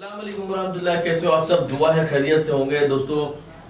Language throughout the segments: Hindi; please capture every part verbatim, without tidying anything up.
अस्सलाम वालेकुम वरहमतुल्लाह। कैसे हो आप सब? दुआ है खैरियत से होंगे। दोस्तों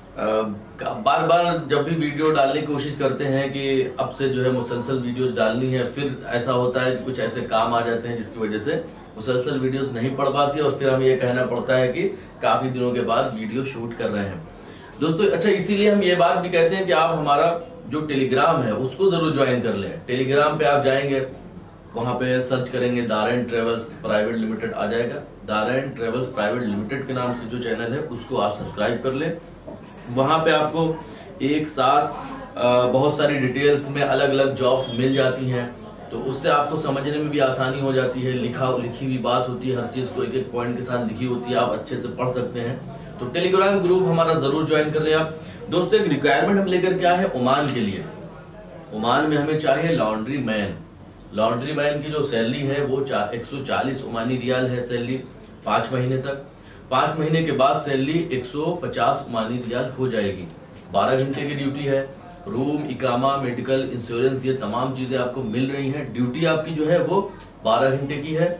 बार बार जब भी वीडियो डालने की कोशिश करते हैं कि अब से जो है मुसलसल वीडियोस डालनी है, फिर ऐसा होता है कि कुछ ऐसे काम आ जाते हैं जिसकी वजह से मुसलसल वीडियोस नहीं पड़ पाती और फिर हमें ये कहना पड़ता है कि काफी दिनों के बाद वीडियो शूट कर रहे हैं। दोस्तों अच्छा, इसीलिए हम ये बात भी कहते हैं कि आप हमारा जो टेलीग्राम है उसको जरूर ज्वाइन कर लें। टेलीग्राम पे आप जाएंगे, वहां पे सर्च करेंगे दारैन ट्रेवल्स प्राइवेट लिमिटेड आ जाएगा। दारैन ट्रेवल्स प्राइवेट लिमिटेड के नाम से जो चैनल है उसको आप सब्सक्राइब कर लें। वहां पे आपको एक साथ बहुत सारी डिटेल्स में अलग अलग जॉब्स मिल जाती हैं, तो उससे आपको समझने में भी आसानी हो जाती है। लिखा लिखी हुई बात होती है, हर चीज को एक एक पॉइंट के साथ लिखी होती है, आप अच्छे से पढ़ सकते हैं। तो टेलीग्राम ग्रुप हमारा जरूर ज्वाइन कर लें आप। दोस्तों एक रिक्वायरमेंट हम लेकर क्या है ओमान के लिए। ओमान में हमें चाहिए लॉन्ड्री मैन। लॉन्ड्री मैन की जो सैलरी है वो एक सौ चालीस ओमानी रियाल है सैलरी, पांच महीने तक। पांच महीने के बाद सैलरी एक सौ पचास ओमानी रियाल हो जाएगी। बारह घंटे की ड्यूटी है। रूम, इकामा, मेडिकल, इंश्योरेंस, ये तमाम चीजें आपको मिल रही हैं। ड्यूटी आपकी जो है वो बारह घंटे की है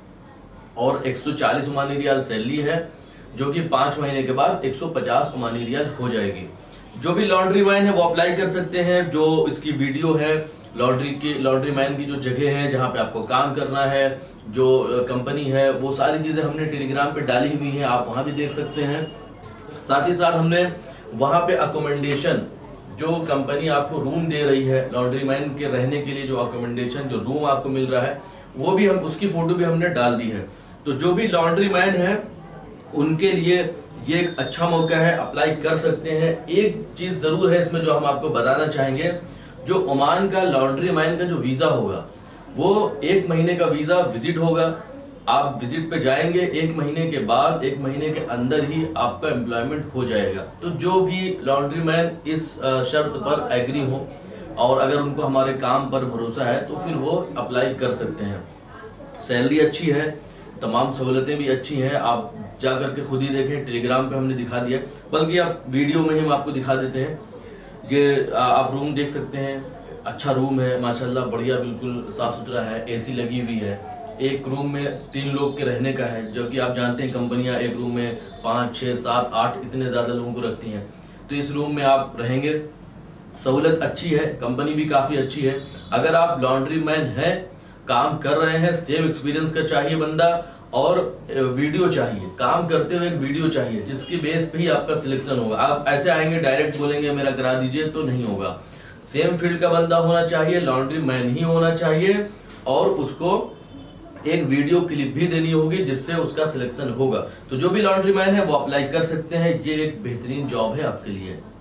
और एक सौ चालीस ओमानी रियाल सैलरी है, जो कि पांच महीने के बाद एक सौ पचास ओमानी रियाल हो जाएगी। जो भी लॉन्ड्री मैन है वो अप्लाई कर सकते हैं। जो इसकी वीडियो है लॉन्ड्री की, लॉन्ड्री मैन की जो जगह है जहां पे आपको काम करना है, जो कंपनी है, वो सारी चीजें हमने टेलीग्राम पे डाली हुई हैं, आप वहां भी देख सकते हैं। साथ ही साथ हमने वहां पे अकोमोडेशन, जो कंपनी आपको रूम दे रही है लॉन्ड्री मैन के रहने के लिए, जो अकोमोडेशन जो रूम आपको मिल रहा है वो भी हम उसकी फोटो भी हमने डाल दी है। तो जो भी लॉन्ड्री मैन है उनके लिए ये एक अच्छा मौका है, अप्लाई कर सकते हैं। एक चीज जरूर है इसमें जो हम आपको बताना चाहेंगे, जो ओमान का लॉन्ड्री मैन का जो वीजा होगा वो एक महीने का वीजा विजिट होगा। आप विजिट पे जाएंगे, एक महीने के बाद, एक महीने के अंदर ही आपका एम्प्लॉयमेंट हो जाएगा। तो जो भी लॉन्ड्री मैन इस शर्त पर एग्री हो और अगर उनको हमारे काम पर भरोसा है तो फिर वो अप्लाई कर सकते हैं। सैलरी अच्छी है, तमाम सहूलतें भी अच्छी हैं। आप जा करके खुद ही देखें, टेलीग्राम पे हमने दिखा दिया, बल्कि आप वीडियो में ही हम आपको दिखा देते हैं। ये आप रूम देख सकते हैं, अच्छा रूम है माशाल्लाह, बढ़िया, बिल्कुल साफ सुथरा है, एसी लगी हुई है। एक रूम में तीन लोग के रहने का है, जो कि आप जानते हैं कंपनियां एक रूम में पाँच छः सात आठ इतने ज्यादा लोगों को रखती हैं। तो इस रूम में आप रहेंगे, सहूलत अच्छी है, कंपनी भी काफी अच्छी है। अगर आप लॉन्ड्री मैन हैं, काम कर रहे हैं, सेम एक्सपीरियंस का चाहिए बंदा और वीडियो चाहिए, काम करते हुए एक वीडियो चाहिए जिसकी बेस पे ही आपका सिलेक्शन होगा। आप ऐसे आएंगे डायरेक्ट बोलेंगे मेरा करा दीजिए, तो नहीं होगा। सेम फील्ड का बंदा होना चाहिए, लॉन्ड्री मैन ही होना चाहिए और उसको एक वीडियो क्लिप भी देनी होगी जिससे उसका सिलेक्शन होगा। तो जो भी लॉन्ड्री मैन है वो अप्लाई कर सकते हैं। ये एक बेहतरीन जॉब है आपके लिए।